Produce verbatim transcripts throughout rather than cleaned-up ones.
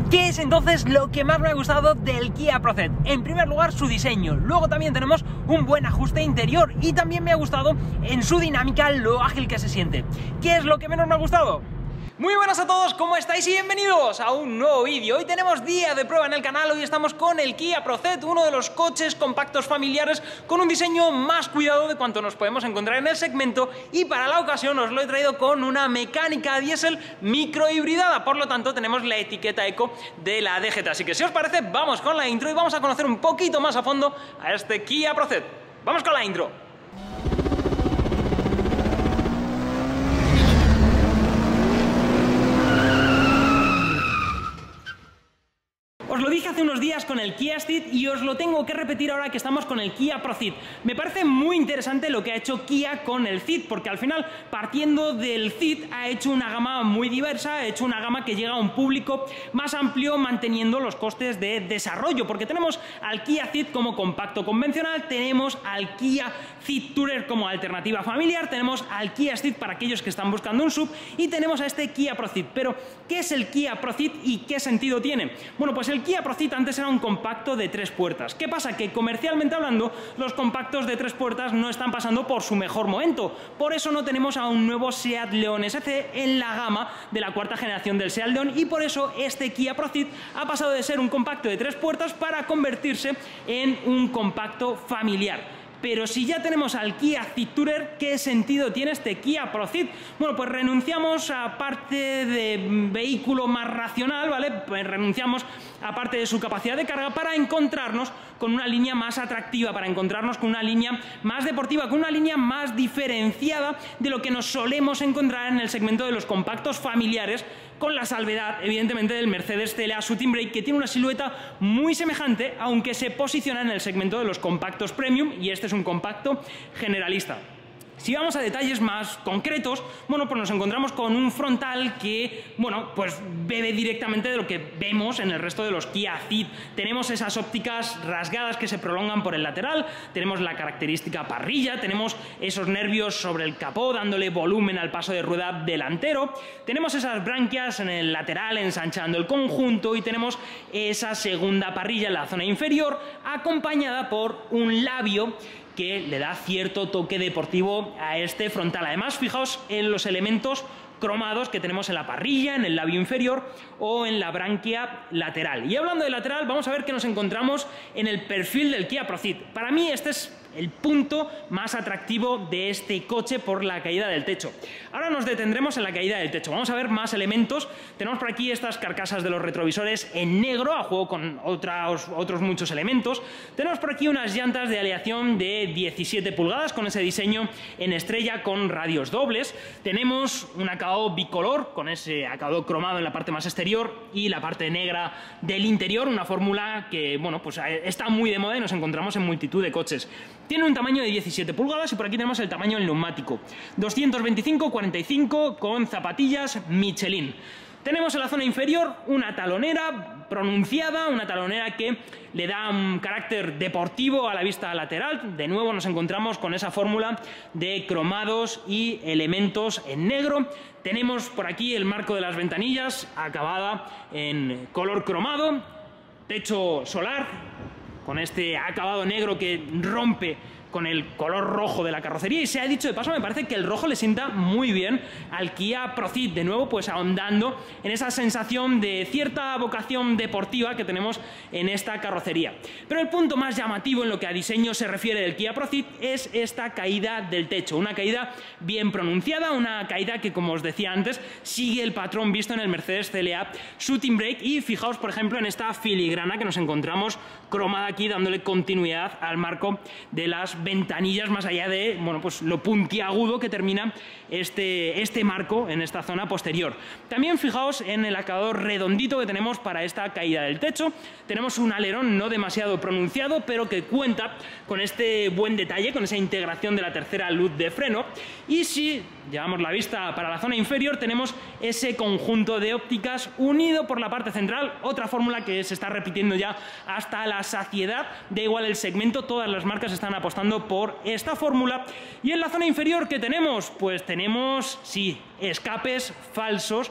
¿Qué es entonces lo que más me ha gustado del Kia Proceed? En primer lugar, su diseño. Luego también tenemos un buen ajuste interior y también me ha gustado en su dinámica lo ágil que se siente. ¿Qué es lo que menos me ha gustado? Muy buenas a todos, ¿cómo estáis? Y bienvenidos a un nuevo vídeo. Hoy tenemos día de prueba en el canal, hoy estamos con el Kia Proceed, uno de los coches compactos familiares con un diseño más cuidado de cuanto nos podemos encontrar en el segmento, y para la ocasión os lo he traído con una mecánica diésel microhibridada, por lo tanto tenemos la etiqueta eco de la D G T. Así que si os parece, vamos con la intro y vamos a conocer un poquito más a fondo a este Kia Proceed. ¡Vamos con la intro! Os lo dije hace unos días con el Kia Ceed y os lo tengo que repetir ahora que estamos con el Kia Proceed. Me parece muy interesante lo que ha hecho Kia con el Ceed, porque al final, partiendo del Ceed, ha hecho una gama muy diversa, ha hecho una gama que llega a un público más amplio, manteniendo los costes de desarrollo, porque tenemos al Kia Ceed como compacto convencional, tenemos al Kia Ceed Tourer como alternativa familiar, tenemos al Kia Ceed para aquellos que están buscando un sub y tenemos a este Kia Proceed. Pero, ¿qué es el Kia Proceed y qué sentido tiene? Bueno, pues el Kia Proceed antes era un compacto de tres puertas. ¿Qué pasa? Que comercialmente hablando, los compactos de tres puertas no están pasando por su mejor momento. Por eso no tenemos a un nuevo Seat León S C en la gama de la cuarta generación del Seat León, y por eso este Kia Proceed ha pasado de ser un compacto de tres puertas para convertirse en un compacto familiar. Pero si ya tenemos al Kia Ceed Tourer, ¿qué sentido tiene este Kia Proceed? Bueno, pues renunciamos a parte de vehículo más racional, ¿vale? Pues renunciamos a parte de su capacidad de carga para encontrarnos con una línea más atractiva, para encontrarnos con una línea más deportiva, con una línea más diferenciada de lo que nos solemos encontrar en el segmento de los compactos familiares, con la salvedad, evidentemente, del Mercedes C L A Shooting Brake, que tiene una silueta muy semejante, aunque se posiciona en el segmento de los compactos premium, y este es un compacto generalista. Si vamos a detalles más concretos, bueno, pues nos encontramos con un frontal que, bueno, pues bebe directamente de lo que vemos en el resto de los Kia Ceed. Tenemos esas ópticas rasgadas que se prolongan por el lateral, tenemos la característica parrilla, tenemos esos nervios sobre el capó dándole volumen al paso de rueda delantero, tenemos esas branquias en el lateral ensanchando el conjunto, y tenemos esa segunda parrilla en la zona inferior acompañada por un labio que le da cierto toque deportivo a este frontal. Además, fijaos en los elementos cromados que tenemos en la parrilla, en el labio inferior o en la branquia lateral. Y hablando de lateral, vamos a ver qué nos encontramos en el perfil del Kia Proceed. Para mí este es el punto más atractivo de este coche por la caída del techo. Ahora nos detendremos en la caída del techo. Vamos a ver más elementos. Tenemos por aquí estas carcasas de los retrovisores en negro, a juego con otros, otros muchos elementos. Tenemos por aquí unas llantas de aleación de diecisiete pulgadas con ese diseño en estrella con radios dobles. Tenemos un acabado bicolor con ese acabado cromado en la parte más exterior y la parte negra del interior, una fórmula que, bueno, pues está muy de moda y nos encontramos en multitud de coches. Tiene un tamaño de diecisiete pulgadas y por aquí tenemos el tamaño del neumático. doscientos veinticinco cuarenta y cinco con zapatillas Michelin. Tenemos en la zona inferior una talonera pronunciada, una talonera que le da un carácter deportivo a la vista lateral. De nuevo nos encontramos con esa fórmula de cromados y elementos en negro. Tenemos por aquí el marco de las ventanillas acabada en color cromado, techo solar con este acabado negro que rompe con el color rojo de la carrocería, y se ha dicho de paso, me parece que el rojo le sienta muy bien al Kia Proceed, de nuevo pues ahondando en esa sensación de cierta vocación deportiva que tenemos en esta carrocería. Pero el punto más llamativo en lo que a diseño se refiere del Kia Proceed es esta caída del techo, una caída bien pronunciada, una caída que, como os decía antes, sigue el patrón visto en el Mercedes C L A Shooting Brake, y fijaos por ejemplo en esta filigrana que nos encontramos cromada aquí, dándole continuidad al marco de las ventanillas, más allá de, bueno, pues lo puntiagudo que termina este, este marco en esta zona posterior. También fijaos en el acabado redondito que tenemos para esta caída del techo. Tenemos un alerón no demasiado pronunciado, pero que cuenta con este buen detalle, con esa integración de la tercera luz de freno. Y si llevamos la vista para la zona inferior, tenemos ese conjunto de ópticas unido por la parte central, otra fórmula que se está repitiendo ya hasta la saciedad. Da igual el segmento, todas las marcas están apostando por esta fórmula. Y en la zona inferior, ¿qué tenemos? Pues tenemos, sí, escapes falsos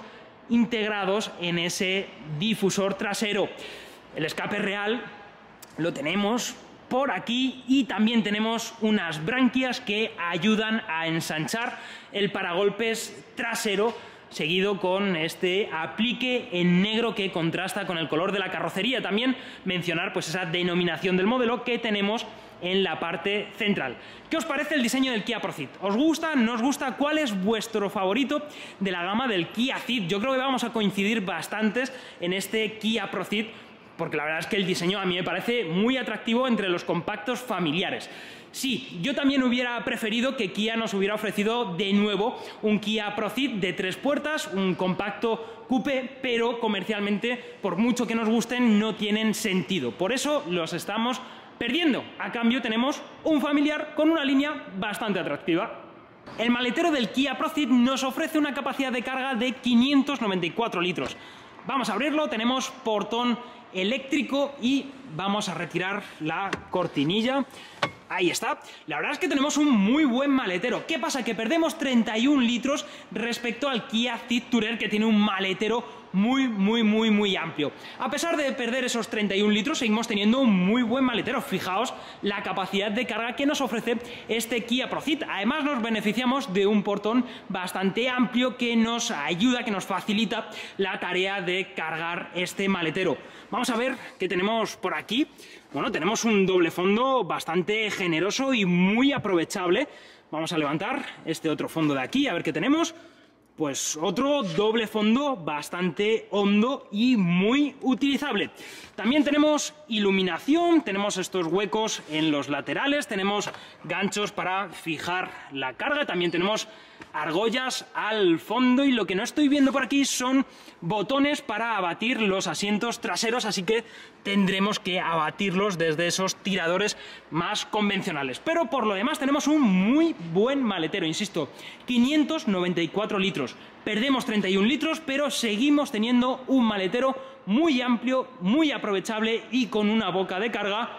integrados en ese difusor trasero. El escape real lo tenemos por aquí y también tenemos unas branquias que ayudan a ensanchar el paragolpes trasero, seguido con este aplique en negro que contrasta con el color de la carrocería. También mencionar pues esa denominación del modelo que tenemos en la parte central. ¿Qué os parece el diseño del Kia Proceed? ¿Os gusta? ¿No os gusta? ¿Cuál es vuestro favorito de la gama del Kia Ceed? Yo creo que vamos a coincidir bastantes en este Kia Proceed, porque la verdad es que el diseño a mí me parece muy atractivo entre los compactos familiares. Sí, yo también hubiera preferido que Kia nos hubiera ofrecido de nuevo un Kia Proceed de tres puertas, un compacto coupé, pero comercialmente, por mucho que nos gusten, no tienen sentido. Por eso los estamos perdiendo. A cambio tenemos un familiar con una línea bastante atractiva. El maletero del Kia Proceed nos ofrece una capacidad de carga de quinientos noventa y cuatro litros. Vamos a abrirlo, tenemos portón eléctrico y vamos a retirar la cortinilla. Ahí está. La verdad es que tenemos un muy buen maletero. ¿Qué pasa? Que perdemos treinta y un litros respecto al Kia Ceed Tourer, que tiene un maletero muy, muy, muy, muy amplio. A pesar de perder esos treinta y un litros, seguimos teniendo un muy buen maletero. Fijaos la capacidad de carga que nos ofrece este Kia Proceed. Además, nos beneficiamos de un portón bastante amplio que nos ayuda, que nos facilita la tarea de cargar este maletero. Vamos a ver qué tenemos por aquí. Bueno, tenemos un doble fondo bastante generoso y muy aprovechable. Vamos a levantar este otro fondo de aquí, a ver qué tenemos. Pues otro doble fondo bastante hondo y muy utilizable. También tenemos iluminación, tenemos estos huecos en los laterales, tenemos ganchos para fijar la carga, también tenemos argollas al fondo y lo que no estoy viendo por aquí son botones para abatir los asientos traseros, así que tendremos que abatirlos desde esos tiradores más convencionales. Pero por lo demás tenemos un muy buen maletero, insisto, quinientos noventa y cuatro litros. Perdemos treinta y un litros, pero seguimos teniendo un maletero muy amplio, muy aprovechable y con una boca de carga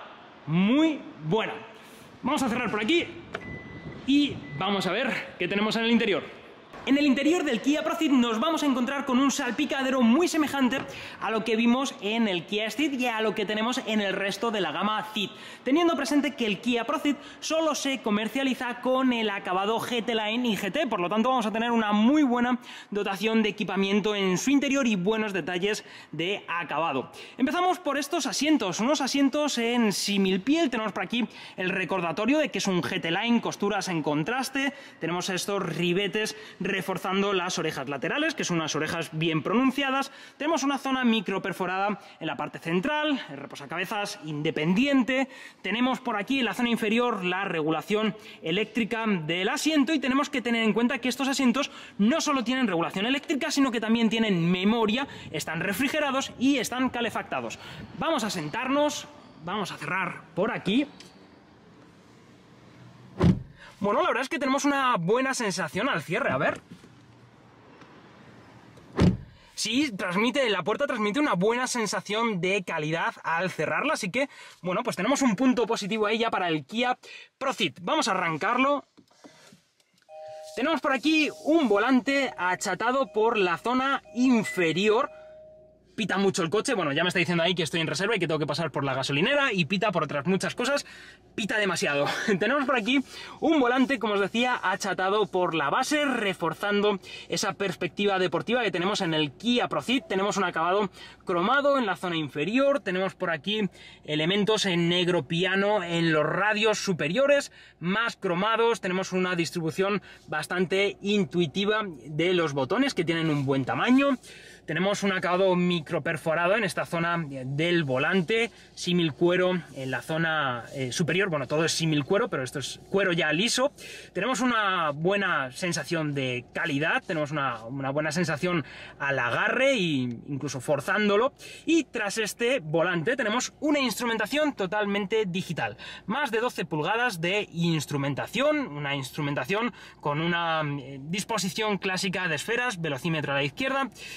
muy buena. Vamos a cerrar por aquí y vamos a ver qué tenemos en el interior. En el interior del Kia Proceed nos vamos a encontrar con un salpicadero muy semejante a lo que vimos en el Kia Ceed y a lo que tenemos en el resto de la gama Ceed, teniendo presente que el Kia Proceed solo se comercializa con el acabado G T Line y G T, por lo tanto vamos a tener una muy buena dotación de equipamiento en su interior y buenos detalles de acabado. Empezamos por estos asientos, unos asientos en símil-piel. Tenemos por aquí el recordatorio de que es un G T Line, costuras en contraste, tenemos estos ribetes reforzando las orejas laterales, que son unas orejas bien pronunciadas. Tenemos una zona micro perforada en la parte central, el reposacabezas independiente. Tenemos por aquí en la zona inferior la regulación eléctrica del asiento y tenemos que tener en cuenta que estos asientos no solo tienen regulación eléctrica, sino que también tienen memoria, están refrigerados y están calefactados. Vamos a sentarnos, vamos a cerrar por aquí. Bueno, la verdad es que tenemos una buena sensación al cierre, a ver. Sí, transmite, la puerta transmite una buena sensación de calidad al cerrarla, así que, bueno, pues tenemos un punto positivo ahí ya para el Kia Proceed. Vamos a arrancarlo. Tenemos por aquí un volante achatado por la zona inferior. Pita mucho el coche, bueno, ya me está diciendo ahí que estoy en reserva y que tengo que pasar por la gasolinera, y pita por otras muchas cosas, pita demasiado. Tenemos por aquí un volante, como os decía, achatado por la base, reforzando esa perspectiva deportiva que tenemos en el Kia Proceed. Tenemos un acabado cromado en la zona inferior, tenemos por aquí elementos en negro piano en los radios superiores, más cromados, tenemos una distribución bastante intuitiva de los botones que tienen un buen tamaño. Tenemos un acabado microperforado en esta zona del volante, símil cuero en la zona eh, superior. Bueno, todo es símil cuero, pero esto es cuero ya liso. Tenemos una buena sensación de calidad, tenemos una, una buena sensación al agarre e incluso forzándolo. Y tras este volante tenemos una instrumentación totalmente digital. Más de doce pulgadas de instrumentación, una instrumentación con una eh, disposición clásica de esferas, velocímetro a la izquierda, cuenta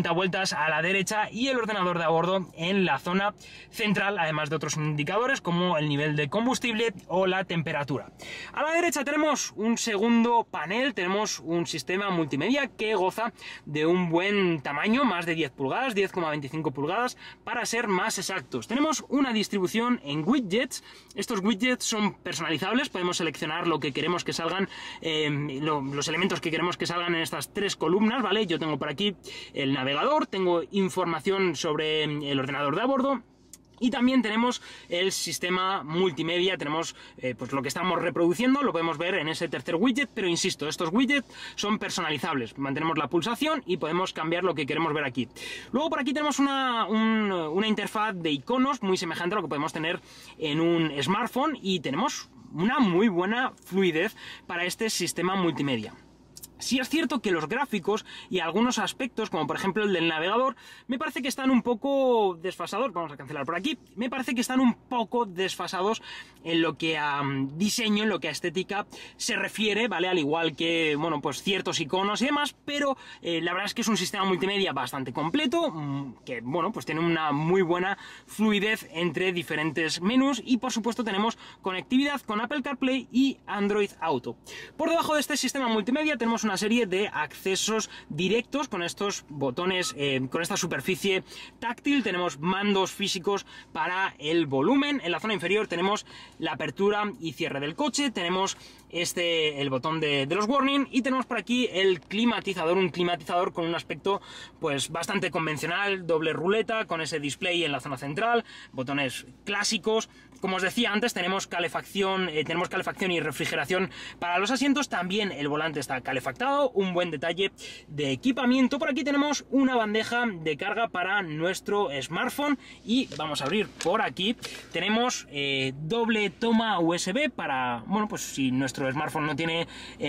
cuarenta vueltas a la derecha y el ordenador de a bordo en la zona central, además de otros indicadores como el nivel de combustible o la temperatura. A la derecha tenemos un segundo panel, tenemos un sistema multimedia que goza de un buen tamaño, más de diez pulgadas, diez coma veinticinco pulgadas para ser más exactos. Tenemos una distribución en widgets. Estos widgets son personalizables, podemos seleccionar lo que queremos que salgan, eh, lo, los elementos que queremos que salgan en estas tres columnas, ¿vale? Yo tengo por aquí el navegador, tengo información sobre el ordenador de a bordo, y también tenemos el sistema multimedia, tenemos eh, pues lo que estamos reproduciendo, lo podemos ver en ese tercer widget, pero insisto, estos widgets son personalizables, mantenemos la pulsación y podemos cambiar lo que queremos ver aquí. Luego por aquí tenemos una, un, una interfaz de iconos muy semejante a lo que podemos tener en un smartphone y tenemos una muy buena fluidez para este sistema multimedia. Sí es cierto que los gráficos y algunos aspectos, como por ejemplo el del navegador, me parece que están un poco desfasados. Vamos a cancelar por aquí. Me parece que están un poco desfasados en lo que a um, diseño, en lo que a estética se refiere, ¿vale? Al igual que, bueno, pues ciertos iconos y demás, pero eh, la verdad es que es un sistema multimedia bastante completo, mmm, que, bueno, pues tiene una muy buena fluidez entre diferentes menús y, por supuesto, tenemos conectividad con Apple CarPlay y Android Auto. Por debajo de este sistema multimedia tenemos una serie de accesos directos con estos botones, eh, con esta superficie táctil. Tenemos mandos físicos para el volumen. En la zona inferior tenemos la apertura y cierre del coche, tenemos este el botón de, de los warning y tenemos por aquí el climatizador, un climatizador con un aspecto pues bastante convencional, doble ruleta con ese display en la zona central, botones clásicos. Como os decía antes, tenemos calefacción, eh, tenemos calefacción y refrigeración para los asientos, también el volante está calefactado, un buen detalle de equipamiento. Por aquí tenemos una bandeja de carga para nuestro smartphone y vamos a abrir por aquí, tenemos eh, doble toma U S B para, bueno, pues si nuestro smartphone no tiene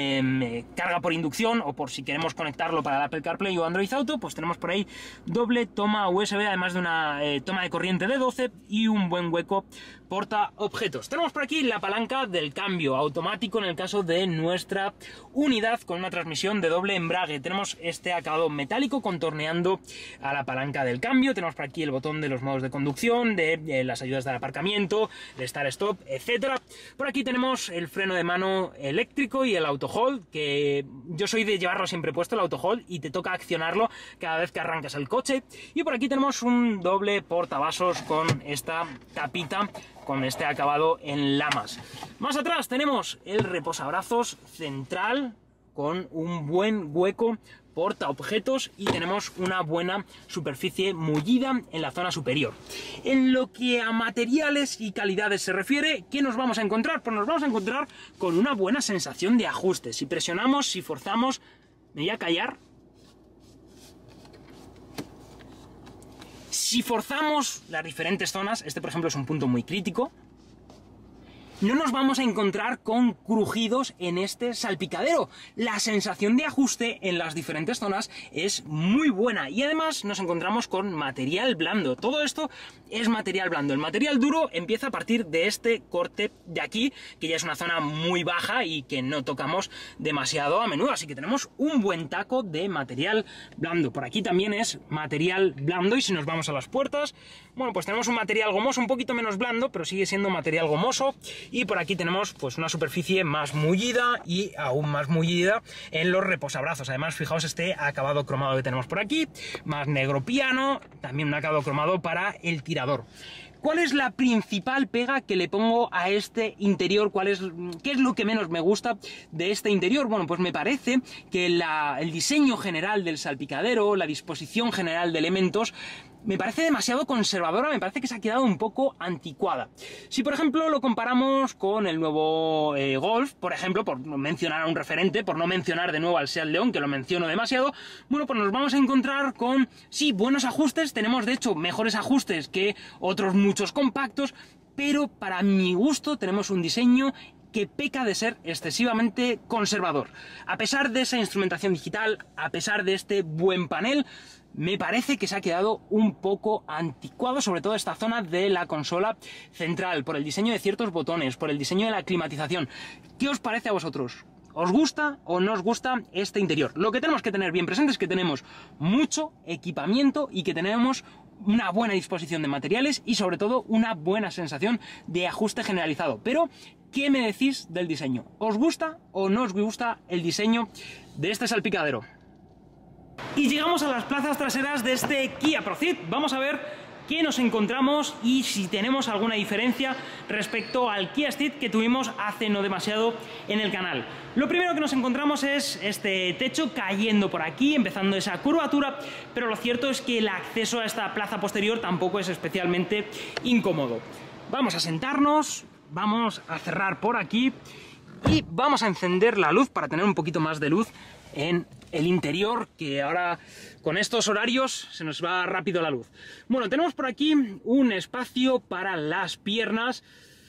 eh, carga por inducción o por si queremos conectarlo para el Apple CarPlay o Android Auto, pues tenemos por ahí doble toma U S B, además de una eh, toma de corriente de doce y un buen hueco porta objetos. Tenemos por aquí la palanca del cambio automático en el caso de nuestra unidad con una transmisión de doble embrague. Tenemos este acabado metálico contorneando a la palanca del cambio. Tenemos por aquí el botón de los modos de conducción, de, de las ayudas del aparcamiento, de start-stop, etcétera. Por aquí tenemos el freno de mano eléctrico y el auto hold, que yo soy de llevarlo siempre puesto, el auto hold, y te toca accionarlo cada vez que arrancas el coche. Y por aquí tenemos un doble portavasos con esta tapita, con este acabado en lamas. Más atrás tenemos el reposabrazos central con un buen hueco porta objetos y tenemos una buena superficie mullida en la zona superior. En lo que a materiales y calidades se refiere, ¿qué nos vamos a encontrar? Pues nos vamos a encontrar con una buena sensación de ajuste. Si presionamos, si forzamos, me voy a callar. Si forzamos las diferentes zonas, este por ejemplo es un punto muy crítico, no nos vamos a encontrar con crujidos en este salpicadero. La sensación de ajuste en las diferentes zonas es muy buena y además nos encontramos con material blando. Todo esto es material blando. El material duro empieza a partir de este corte de aquí, que ya es una zona muy baja y que no tocamos demasiado a menudo, así que tenemos un buen taco de material blando. Por aquí también es material blando y si nos vamos a las puertas, bueno, pues tenemos un material gomoso un poquito menos blando, pero sigue siendo material gomoso. Y por aquí tenemos pues una superficie más mullida y aún más mullida en los reposabrazos. Además, fijaos este acabado cromado que tenemos por aquí, más negro piano, también un acabado cromado para el tirador. ¿Cuál es la principal pega que le pongo a este interior? ¿Cuál es, ¿Qué es lo que menos me gusta de este interior? Bueno, pues me parece que la, el diseño general del salpicadero, la disposición general de elementos, me parece demasiado conservadora, me parece que se ha quedado un poco anticuada. Si por ejemplo lo comparamos con el nuevo eh, Golf, por ejemplo, por mencionar a un referente, por no mencionar de nuevo al Seat León, que lo menciono demasiado, bueno, pues nos vamos a encontrar con, sí, buenos ajustes, tenemos de hecho mejores ajustes que otros muchos compactos, pero para mi gusto tenemos un diseño que peca de ser excesivamente conservador. A pesar de esa instrumentación digital, a pesar de este buen panel, me parece que se ha quedado un poco anticuado, sobre todo esta zona de la consola central, por el diseño de ciertos botones, por el diseño de la climatización. ¿Qué os parece a vosotros? ¿Os gusta o no os gusta este interior? Lo que tenemos que tener bien presente es que tenemos mucho equipamiento y que tenemos una buena disposición de materiales y sobre todo una buena sensación de ajuste generalizado. Pero, ¿qué me decís del diseño? ¿Os gusta o no os gusta el diseño de este salpicadero? Y llegamos a las plazas traseras de este Kia Proceed. Vamos a ver qué nos encontramos y si tenemos alguna diferencia respecto al Kia Ceed que tuvimos hace no demasiado en el canal. Lo primero que nos encontramos es este techo cayendo por aquí, empezando esa curvatura, pero lo cierto es que el acceso a esta plaza posterior tampoco es especialmente incómodo. Vamos a sentarnos, vamos a cerrar por aquí y vamos a encender la luz para tener un poquito más de luz en el interior, que ahora con estos horarios se nos va rápido la luz. Bueno, tenemos por aquí un espacio para las piernas,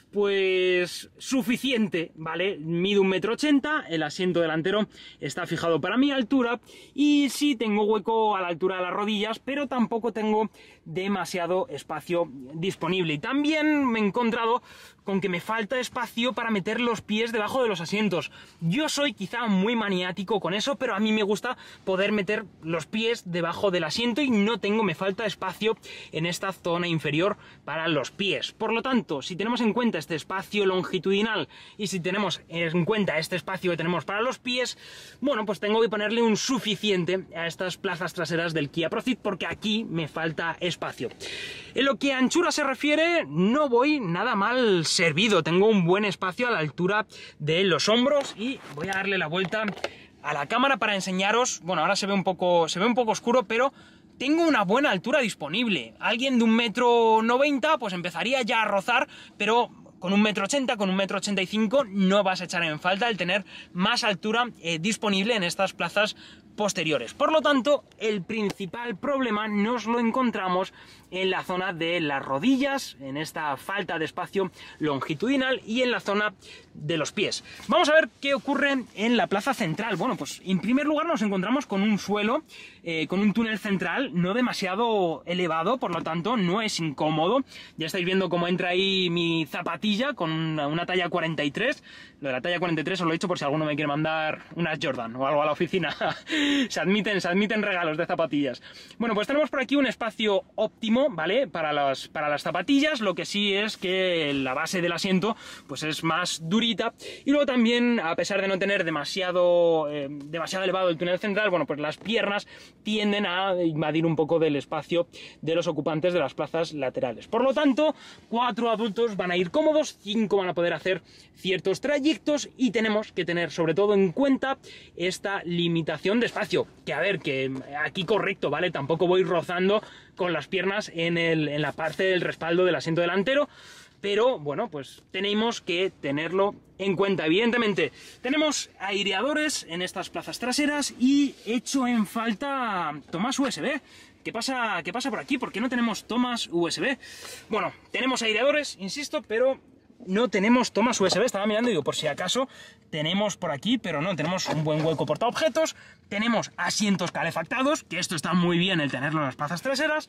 pues suficiente, ¿vale? Mido un metro ochenta, el asiento delantero está fijado para mi altura y sí tengo hueco a la altura de las rodillas, pero tampoco tengo demasiado espacio disponible. Y también me he encontrado con que me falta espacio para meter los pies debajo de los asientos. Yo soy quizá muy maniático con eso, pero a mí me gusta poder meter los pies debajo del asiento y no tengo, me falta espacio en esta zona inferior para los pies. Por lo tanto, si tenemos en cuenta este espacio longitudinal y si tenemos en cuenta este espacio que tenemos para los pies, bueno, pues tengo que ponerle un suficiente a estas plazas traseras del Kia Proceed porque aquí me falta espacio. En lo que a anchura se refiere, no voy nada mal servido, tengo un buen espacio a la altura de los hombros y voy a darle la vuelta a la cámara para enseñaros. Bueno, ahora se ve un poco, se ve un poco oscuro, pero tengo una buena altura disponible. Alguien de un metro noventa pues empezaría ya a rozar, pero con un metro ochenta, con un metro ochenta y cinco no vas a echar en falta el tener más altura eh, disponible en estas plazas posteriores. Por lo tanto, el principal problema nos lo encontramos en la zona de las rodillas, en esta falta de espacio longitudinal y en la zona de los pies. Vamos a ver qué ocurre en la plaza central. Bueno, pues en primer lugar nos encontramos con un suelo, eh, con un túnel central no demasiado elevado, por lo tanto no es incómodo. Ya estáis viendo cómo entra ahí mi zapatilla con una, una talla cuarenta y tres. Lo de la talla cuarenta y tres os lo he dicho por si alguno me quiere mandar unas Jordan o algo a la oficina. se admiten, se admiten regalos de zapatillas. Bueno, pues tenemos por aquí un espacio óptimo, ¿vale? Para las, para las zapatillas. Lo que sí es que la base del asiento pues es más durita. Y luego también, a pesar de no tener demasiado, eh, demasiado elevado el túnel central, bueno, pues las piernas tienden a invadir un poco del espacio de los ocupantes de las plazas laterales. Por lo tanto, cuatro adultos van a ir cómodos, cinco van a poder hacer ciertos trayectos y tenemos que tener sobre todo en cuenta esta limitación de espacio, que a ver, que aquí correcto, ¿vale? Tampoco voy rozando con las piernas en, el, en la parte del respaldo del asiento delantero, pero bueno, pues tenemos que tenerlo en cuenta. Evidentemente, tenemos aireadores en estas plazas traseras y echo en falta tomas U S B. ¿Qué pasa, qué pasa por aquí? ¿Por qué no tenemos tomas U S B? Bueno, tenemos aireadores, insisto, pero no tenemos tomas U S B. Estaba mirando y digo, por si acaso tenemos por aquí, pero no, tenemos un buen hueco portaobjetos, tenemos asientos calefactados, que esto está muy bien el tenerlo en las plazas traseras,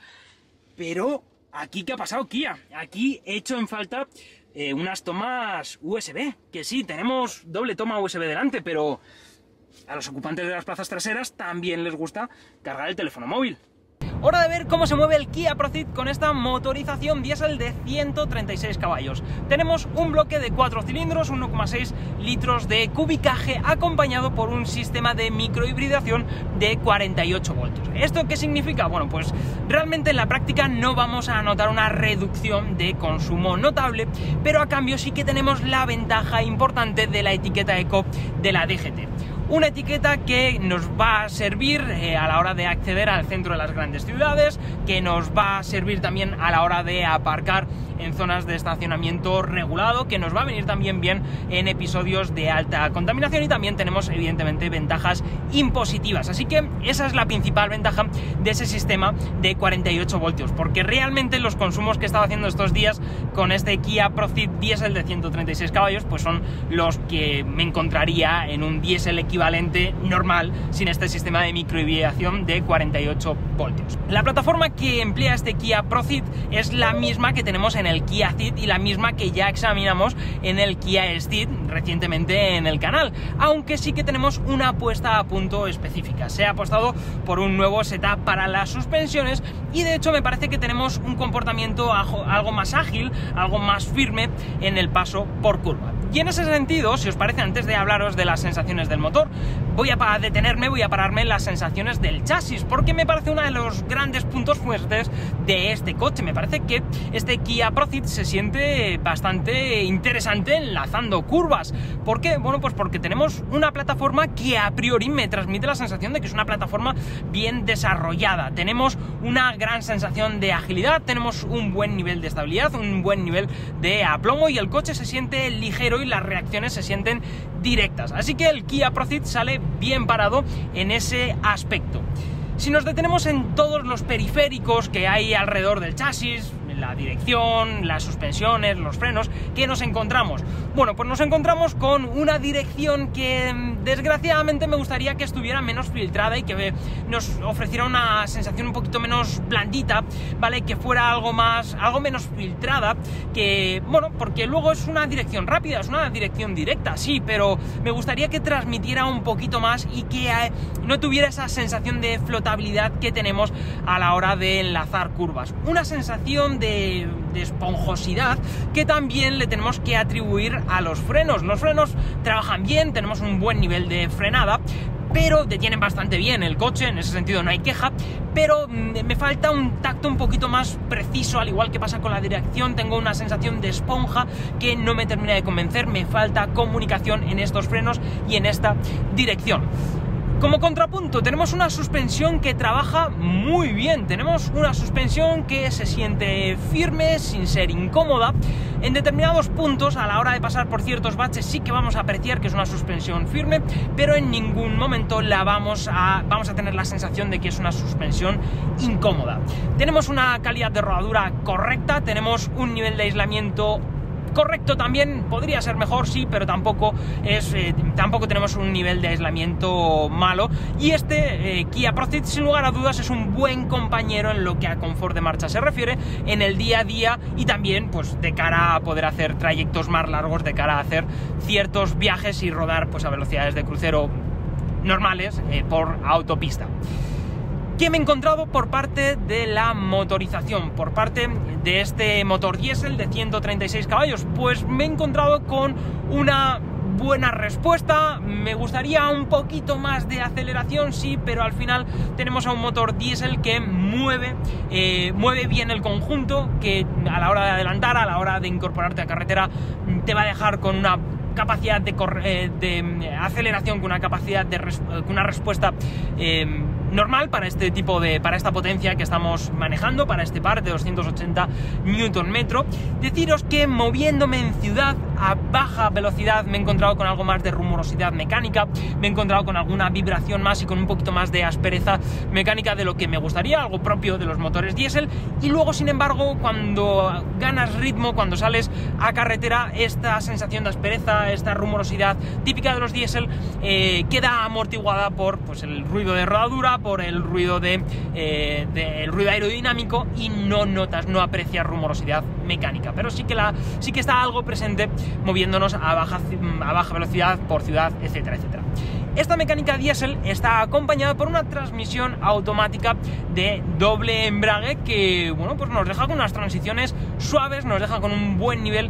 pero aquí ¿qué ha pasado, Kia? Aquí he hecho en falta eh, unas tomas U S B, que sí, tenemos doble toma U S B delante, pero a los ocupantes de las plazas traseras también les gusta cargar el teléfono móvil. Hora de ver cómo se mueve el Kia Proceed con esta motorización diésel de ciento treinta y seis caballos. Tenemos un bloque de cuatro cilindros, uno coma seis litros de cubicaje, acompañado por un sistema de microhibridación de cuarenta y ocho voltios. ¿Esto qué significa? Bueno, pues realmente en la práctica no vamos a notar una reducción de consumo notable, pero a cambio sí que tenemos la ventaja importante de la etiqueta Eco de la D G T. Una etiqueta que nos va a servir eh, a la hora de acceder al centro de las grandes ciudades, que nos va a servir también a la hora de aparcar en zonas de estacionamiento regulado, que nos va a venir también bien en episodios de alta contaminación, y también tenemos evidentemente ventajas impositivas. Así que esa es la principal ventaja de ese sistema de cuarenta y ocho voltios, porque realmente los consumos que he estado haciendo estos días con este Kia Proceed diésel de ciento treinta y seis caballos pues son los que me encontraría en un diésel equivalente equivalente normal sin este sistema de microhibridación de cuarenta y ocho voltios. La plataforma que emplea este Kia Proceed es la misma que tenemos en el Kia Ceed y la misma que ya examinamos en el Kia Steed recientemente en el canal, aunque sí que tenemos una puesta a punto específica. Se ha apostado por un nuevo setup para las suspensiones y de hecho me parece que tenemos un comportamiento algo más ágil, algo más firme en el paso por curva. Y en ese sentido, si os parece, antes de hablaros de las sensaciones del motor, voy a detenerme, voy a pararme en las sensaciones del chasis, porque me parece uno de los grandes puntos fuertes de este coche. Me parece que este Kia Proceed se siente bastante interesante enlazando curvas. ¿Por qué? Bueno, pues porque tenemos una plataforma que a priori me transmite la sensación de que es una plataforma bien desarrollada. Tenemos una gran sensación de agilidad, tenemos un buen nivel de estabilidad, un buen nivel de aplomo y el coche se siente ligero y las reacciones se sienten directas. Así que el Kia Proceed sale bien parado en ese aspecto. Si nos detenemos en todos los periféricos que hay alrededor del chasis, la dirección, las suspensiones, los frenos, ¿qué nos encontramos? Bueno, pues nos encontramos con una dirección que desgraciadamente me gustaría que estuviera menos filtrada y que nos ofreciera una sensación un poquito menos blandita, ¿vale? Que fuera algo más, algo menos filtrada, que, bueno, porque luego es una dirección rápida, es una dirección directa, sí, pero me gustaría que transmitiera un poquito más y que eh, no tuviera esa sensación de flotabilidad que tenemos a la hora de enlazar curvas. Una sensación de De, de esponjosidad que también le tenemos que atribuir a los frenos. Los frenos trabajan bien, tenemos un buen nivel de frenada, pero detienen bastante bien el coche, en ese sentido no hay queja, pero me falta un tacto un poquito más preciso, al igual que pasa con la dirección. Tengo una sensación de esponja que no me termina de convencer, me falta comunicación en estos frenos y en esta dirección. Como contrapunto, tenemos una suspensión que trabaja muy bien, tenemos una suspensión que se siente firme, sin ser incómoda. En determinados puntos, a la hora de pasar por ciertos baches, sí que vamos a apreciar que es una suspensión firme, pero en ningún momento la vamos a, vamos a tener la sensación de que es una suspensión incómoda. Tenemos una calidad de rodadura correcta, tenemos un nivel de aislamiento correcto también, podría ser mejor, sí, pero tampoco es eh, tampoco tenemos un nivel de aislamiento malo. Y este eh, Kia Proceed, sin lugar a dudas, es un buen compañero en lo que a confort de marcha se refiere en el día a día y también pues de cara a poder hacer trayectos más largos, de cara a hacer ciertos viajes y rodar pues a velocidades de crucero normales eh, por autopista. ¿Qué me he encontrado por parte de la motorización? Por parte de este motor diésel de ciento treinta y seis caballos, pues me he encontrado con una buena respuesta. Me gustaría un poquito más de aceleración, sí, pero al final tenemos a un motor diésel que mueve, eh, mueve bien el conjunto, que a la hora de adelantar, a la hora de incorporarte a carretera, te va a dejar con una capacidad de, eh, de aceleración, con una capacidad de res con una respuesta eh, normal para este tipo de, para esta potencia que estamos manejando, para este par de doscientos ochenta newton metro. Deciros que moviéndome en ciudad a baja velocidad me he encontrado con algo más de rumorosidad mecánica, me he encontrado con alguna vibración más y con un poquito más de aspereza mecánica de lo que me gustaría, algo propio de los motores diésel. Y luego, sin embargo, cuando ganas ritmo, cuando sales a carretera, esta sensación de aspereza, esta rumorosidad típica de los diésel eh, queda amortiguada por pues, el ruido de rodadura, por el ruido de, eh, de el ruido aerodinámico, y no notas, no aprecias rumorosidad mecánica, pero sí que la sí que está algo presente moviéndonos a baja, a baja velocidad por ciudad, etcétera, etcétera. Esta mecánica diésel está acompañada por una transmisión automática de doble embrague que, bueno, pues nos deja con unas transiciones suaves, nos deja con un buen nivel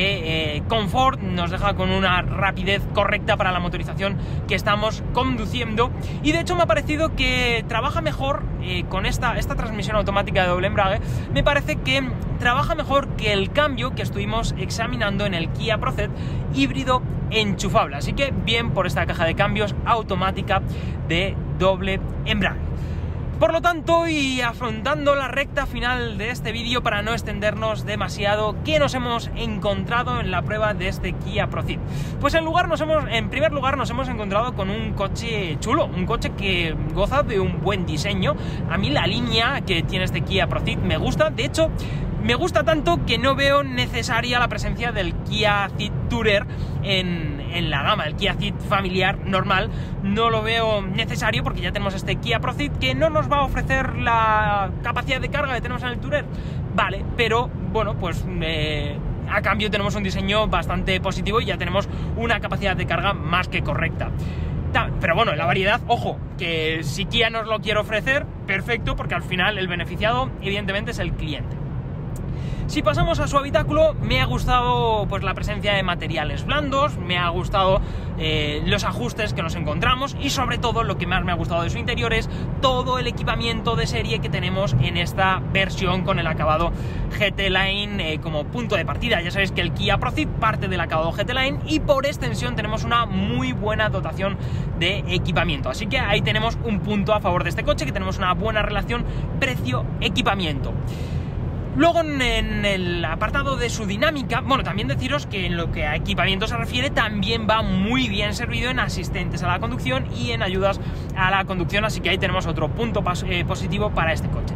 de eh, confort, nos deja con una rapidez correcta para la motorización que estamos conduciendo. Y de hecho me ha parecido que trabaja mejor eh, con esta, esta transmisión automática de doble embrague. Me parece que trabaja mejor que el cambio que estuvimos examinando en el Kia Proceed híbrido enchufable. Así que bien por esta caja de cambios automática de doble embrague. Por lo tanto, y afrontando la recta final de este vídeo para no extendernos demasiado, ¿qué nos hemos encontrado en la prueba de este Kia Proceed? Pues en, lugar nos hemos, en primer lugar nos hemos encontrado con un coche chulo, un coche que goza de un buen diseño. A mí la línea que tiene este Kia Proceed me gusta, de hecho Me gusta tanto que no veo necesaria la presencia del Kia Ceed Tourer en, en la gama. El Kia Ceed familiar normal no lo veo necesario porque ya tenemos este Kia Proceed que no nos va a ofrecer la capacidad de carga que tenemos en el Tourer. Vale, pero bueno, pues eh, a cambio tenemos un diseño bastante positivo y ya tenemos una capacidad de carga más que correcta. Pero bueno, la variedad, ojo, que si Kia nos lo quiere ofrecer, perfecto, porque al final el beneficiado evidentemente es el cliente. Si pasamos a su habitáculo, me ha gustado pues la presencia de materiales blandos, me ha gustado eh, los ajustes que nos encontramos y sobre todo lo que más me ha gustado de su interior es todo el equipamiento de serie que tenemos en esta versión con el acabado G T Line eh, como punto de partida. Ya sabéis que el Kia Proceed parte del acabado G T Line y por extensión tenemos una muy buena dotación de equipamiento. Así que ahí tenemos un punto a favor de este coche, que tenemos una buena relación precio-equipamiento. Luego en, en el apartado de su dinámica, bueno, también deciros que en lo que a equipamiento se refiere también va muy bien servido en asistentes a la conducción y en ayudas a la conducción, así que ahí tenemos otro punto eh, positivo para este coche.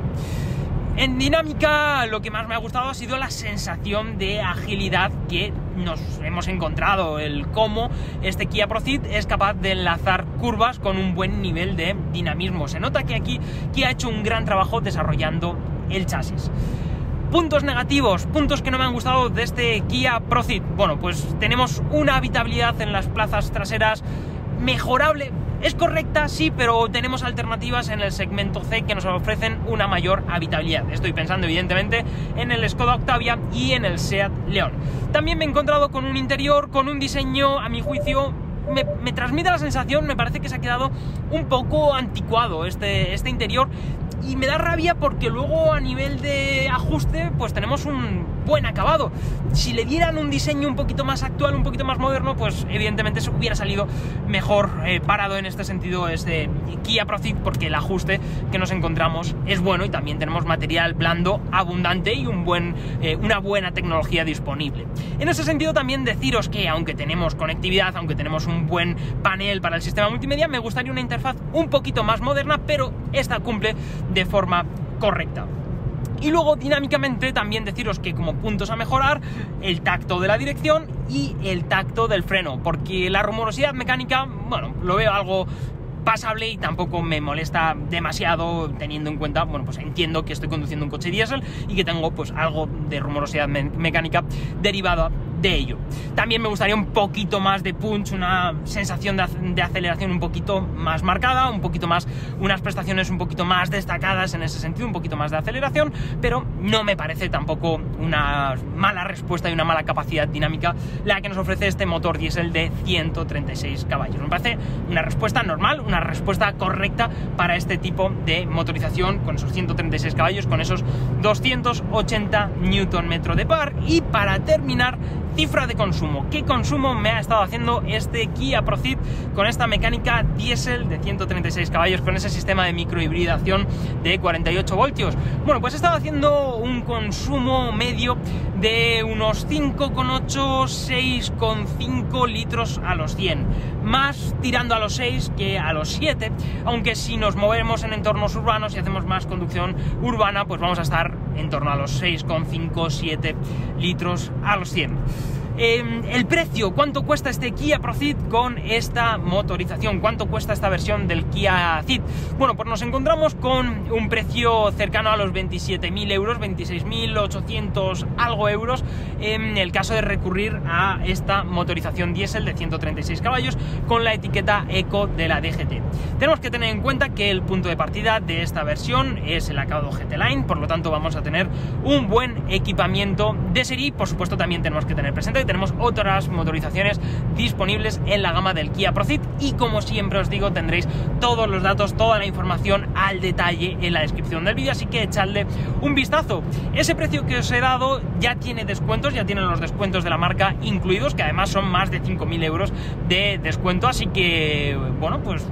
En dinámica lo que más me ha gustado ha sido la sensación de agilidad que nos hemos encontrado, el cómo este Kia Proceed es capaz de enlazar curvas con un buen nivel de dinamismo. Se nota que aquí Kia ha hecho un gran trabajo desarrollando el chasis. Puntos negativos, puntos que no me han gustado de este Kia Proceed. Bueno, pues tenemos una habitabilidad en las plazas traseras mejorable. Es correcta, sí, pero tenemos alternativas en el segmento C que nos ofrecen una mayor habitabilidad. Estoy pensando evidentemente en el Skoda Octavia y en el Seat León. También me he encontrado con un interior, con un diseño, a mi juicio, me, me transmite la sensación, me parece que se ha quedado un poco anticuado este, este interior. Y me da rabia porque luego a nivel de ajuste pues tenemos un buen acabado. Si le dieran un diseño un poquito más actual, un poquito más moderno, pues evidentemente se hubiera salido mejor eh, parado en este sentido este Kia Proceed, porque el ajuste que nos encontramos es bueno y también tenemos material blando abundante y un buen, eh, una buena tecnología disponible. En ese sentido también deciros que aunque tenemos conectividad, aunque tenemos un buen panel para el sistema multimedia, me gustaría una interfaz un poquito más moderna, pero esta cumple de forma correcta. Y luego dinámicamente también deciros que como puntos a mejorar, el tacto de la dirección y el tacto del freno, porque la rumorosidad mecánica, bueno, lo veo algo pasable y tampoco me molesta demasiado, teniendo en cuenta, bueno, pues entiendo que estoy conduciendo un coche diésel y que tengo pues algo de rumorosidad me mecánica derivada de ello. También me gustaría un poquito más de punch, una sensación de, de aceleración un poquito más marcada, un poquito más, unas prestaciones un poquito más destacadas en ese sentido, un poquito más de aceleración, pero no me parece tampoco una mala respuesta y una mala capacidad dinámica la que nos ofrece este motor diésel de ciento treinta y seis caballos. Me parece una respuesta normal, una respuesta correcta para este tipo de motorización, con esos ciento treinta y seis caballos, con esos doscientos ochenta newton metro de par. Y para terminar, cifra de consumo. ¿Qué consumo me ha estado haciendo este Kia Proceed con esta mecánica diésel de ciento treinta y seis caballos, con ese sistema de microhibridación de cuarenta y ocho voltios? Bueno, pues he estado haciendo un consumo medio de unos cinco coma ocho, seis coma cinco litros a los cien, más tirando a los seis que a los siete, aunque si nos movemos en entornos urbanos y hacemos más conducción urbana, pues vamos a estar en torno a los seis coma cinco, siete litros a los cien. Eh, el precio, ¿cuánto cuesta este Kia Proceed con esta motorización? ¿Cuánto cuesta esta versión del Kia Ceed? Bueno, pues nos encontramos con un precio cercano a los veintisiete mil euros, veintiséis mil ochocientos algo euros, en el caso de recurrir a esta motorización diésel de ciento treinta y seis caballos con la etiqueta Eco de la D G T. Tenemos que tener en cuenta que el punto de partida de esta versión es el acabado G T Line, por lo tanto vamos a tener un buen equipamiento de serie. Por supuesto también tenemos que tener presente tenemos otras motorizaciones disponibles en la gama del Kia Proceed y, como siempre os digo, tendréis todos los datos, toda la información al detalle en la descripción del vídeo, así que echadle un vistazo. Ese precio que os he dado ya tiene descuentos, ya tienen los descuentos de la marca incluidos, que además son más de cinco mil euros de descuento, así que, bueno, pues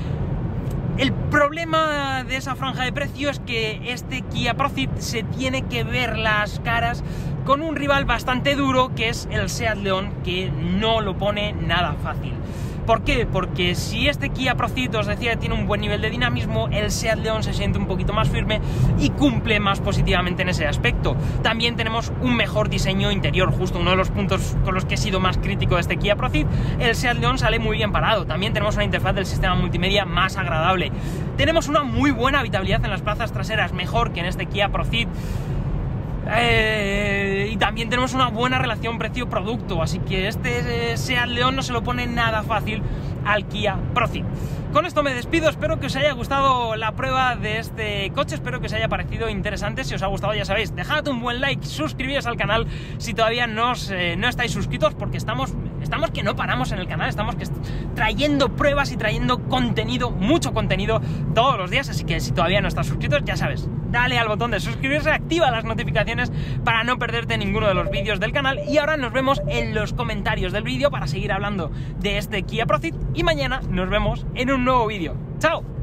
el problema de esa franja de precio es que este Kia Proceed se tiene que ver las caras con un rival bastante duro, que es el Seat León, que no lo pone nada fácil. ¿Por qué? Porque si este Kia Proceed os decía que tiene un buen nivel de dinamismo, el Seat León se siente un poquito más firme y cumple más positivamente en ese aspecto. También tenemos un mejor diseño interior, justo uno de los puntos con los que he sido más crítico de este Kia Proceed. El Seat León sale muy bien parado. También tenemos una interfaz del sistema multimedia más agradable. Tenemos una muy buena habitabilidad en las plazas traseras, mejor que en este Kia Proceed. Eh, y también tenemos una buena relación precio-producto, así que este eh, Seat León no se lo pone nada fácil al Kia Proceed. Con esto me despido, espero que os haya gustado la prueba de este coche, espero que os haya parecido interesante. Si os ha gustado, ya sabéis, dejad un buen like, suscribíos al canal si todavía no, os, eh, no estáis suscritos, porque estamos, estamos que no paramos en el canal, estamos que trayendo pruebas y trayendo contenido, mucho contenido todos los días, así que si todavía no estás suscrito, ya sabes, dale al botón de suscribirse, activa las notificaciones para no perderte ninguno de los vídeos del canal. Y ahora nos vemos en los comentarios del vídeo para seguir hablando de este Kia Proceed, y mañana nos vemos en un nuevo vídeo. ¡Chao!